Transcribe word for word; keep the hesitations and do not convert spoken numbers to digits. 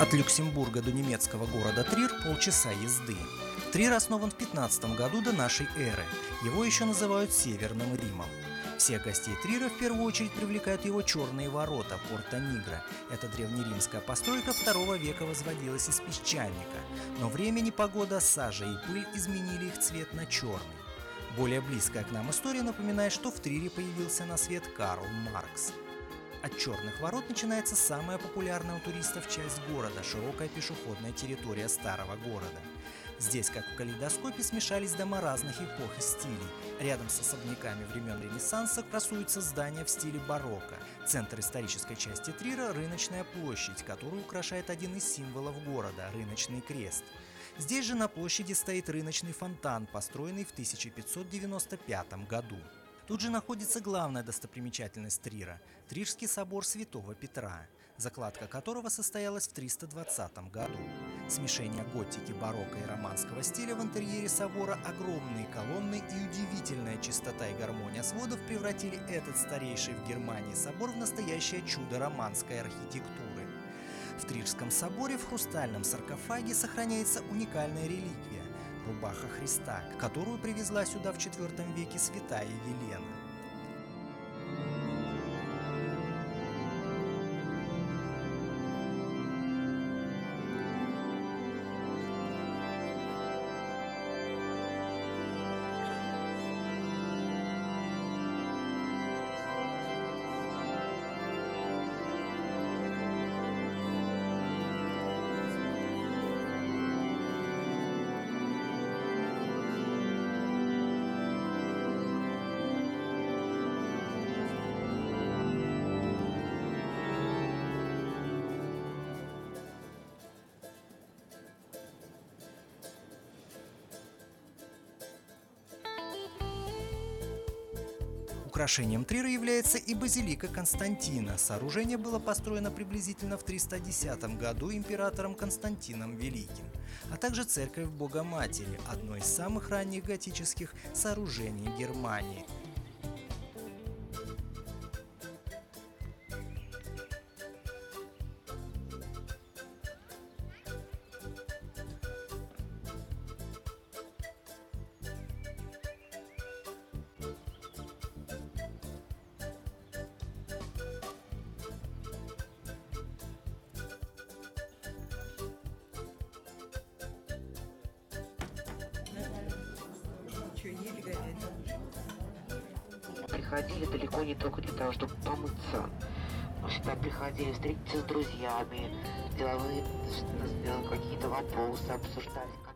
От Люксембурга до немецкого города Трир полчаса езды. Трир основан в пятнадцатом году до нашей эры. Его еще называют Северным Римом. Всех гостей Трира в первую очередь привлекают его черные ворота Порта Нигра. Эта древнеримская постройка второго века возводилась из песчаника, но время, непогода, сажа и пыль изменили их цвет на черный. Более близкая к нам история напоминает, что в Трире появился на свет Карл Маркс. От черных ворот начинается самая популярная у туристов часть города – широкая пешеходная территория старого города. Здесь, как в калейдоскопе, смешались дома разных эпох и стилей. Рядом с особняками времен Ренессанса красуются здания в стиле барокко. Центр исторической части Трира – рыночная площадь, которую украшает один из символов города – рыночный крест. Здесь же на площади стоит рыночный фонтан, построенный в тысяча пятьсот девяносто пятом году. Тут же находится главная достопримечательность Трира – Трирский собор Святого Петра, закладка которого состоялась в триста двадцатом году. Смешение готики, барокко и романского стиля в интерьере собора, огромные колонны и удивительная чистота и гармония сводов превратили этот старейший в Германии собор в настоящее чудо романской архитектуры. В Трирском соборе в хрустальном саркофаге сохраняется уникальная реликвия – рубаха Христа, которую привезла сюда в четвёртом веке святая Елена. Украшением Трира является и базилика Константина. Сооружение было построено приблизительно в триста десятом году императором Константином Великим, а также церковь Богоматери, одно из самых ранних готических сооружений Германии. Приходили далеко не только для того, чтобы помыться. Мы сюда приходили встретиться с друзьями, деловые, какие-то вопросы обсуждать.